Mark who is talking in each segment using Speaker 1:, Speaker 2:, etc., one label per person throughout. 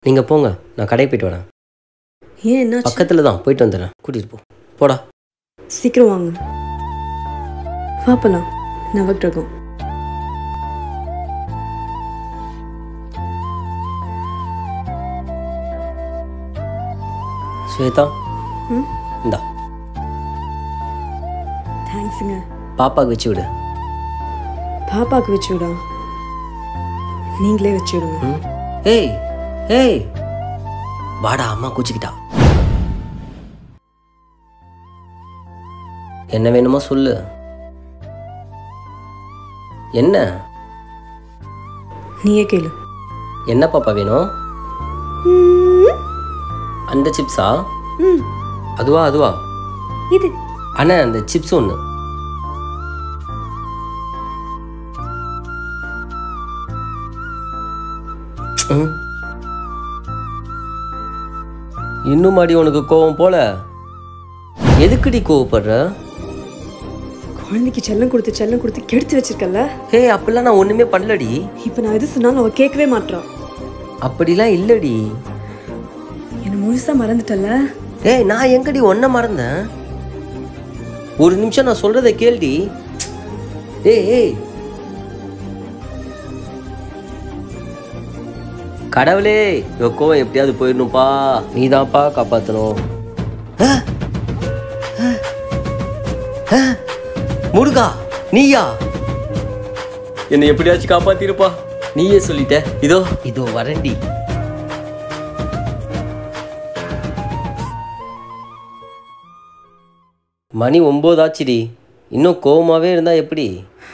Speaker 1: நீங்கள் போங்க, நான் கடைக்கு போயிட்டு வரேன்.
Speaker 2: ஏன் என்ன?
Speaker 1: பக்கத்தில் தான், போயிட்டு வந்துடுறேன். கூட்டிகிட்டு போ. போடா.
Speaker 2: சீக்கிரம் வாங்க. வாப்பலாம். நவக்கிரகம்.
Speaker 1: ஸ்வேதா, இந்தா.
Speaker 2: தேங்க்ஸுங்க.
Speaker 1: பாப்பாவுக்கு வச்சு விடு.
Speaker 2: பாப்பாவுக்கு வச்சு விடா? நீங்களே வச்சு விடுங்க.
Speaker 1: ஏய் ஏய், வாடா, அம்மா கூச்சிக்கிட்டா. என்ன வேணுமோ சொல்லு. என்ன?
Speaker 2: நீயே கேளு.
Speaker 1: என்ன பாப்பா வேணும்? அந்த சிப்ஸா? அதுவா அதுவா?
Speaker 2: இது
Speaker 1: அண்ணா, அந்த சிப்ஸ் ஒன்று. இன்னும் மாடி உனக்கு கோவம் போல? எதுக்குடி கோவப்படுற?
Speaker 2: குழந்தைக்கு செல்லம் கொடுத்து கெடுத்து வச்சிருக்கல.
Speaker 1: ஹே, அப்படிலாம் நான் ஒண்ணுமே பண்ணலடி.
Speaker 2: இப்ப நான் எது சொன்னாலும் அவ கேட்கவே மாட்டான்.
Speaker 1: அப்படிலாம் இல்லடி.
Speaker 2: என்ன முழுசா மறந்துட்டல?
Speaker 1: ஏய், நான் எங்கடி ஒன்ன மறந்தேன்? ஒரு நிமிஷம் நான் சொல்றதை கேள்டி. ஏய் ஏய், கடவுளே, கோவம் எப்படியாவது போயிடணும்ப்பா. நீதான்ப்பா காப்பாற்றணும். முருகா, நீயா? என்னை எப்படியாச்சும் காப்பாத்திருப்பா. நீயே சொல்லிட்ட. இதோ இதோ வரண்டி. மணி 9 ஆச்சுடி. இன்னும் கோவமாவே இருந்தா எப்படி?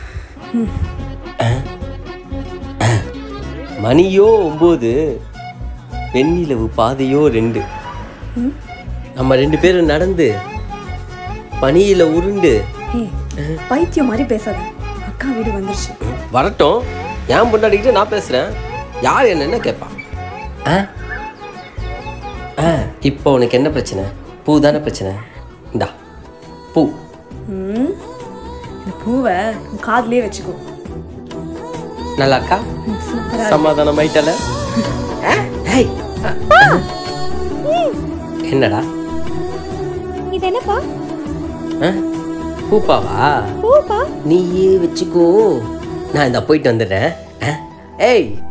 Speaker 1: மணியோ 9, வெண்ணிலவு பாதையோ 2. நம்ம 2 பேரும் நடந்து பனியில உருண்டு.
Speaker 2: பைத்தியம் மாதிரி பேசாத. அக்கா வீடு வந்துருச்சு.
Speaker 1: வரட்டும். ஏன் பொண்டாடிக்கிட்டு நான் பேசுறேன். யார் என்ன கேட்பா? இப்போ உனக்கு என்ன பிரச்சனை? பூ தானே பிரச்சனை. இந்தா பூ.
Speaker 2: இந்த பூவை காதுலயே வச்சுக்கோ.
Speaker 1: நல்லா இருக்கா? சமாதானம் ஆயிட்டல? என்னடா
Speaker 3: இது? என்னப்பா?
Speaker 1: பூப்பாவா?
Speaker 3: பூப்பா?
Speaker 1: நீயே வச்சுக்கோ, நான் இந்த போயிட்டு வந்துடுறேன். ஏய்,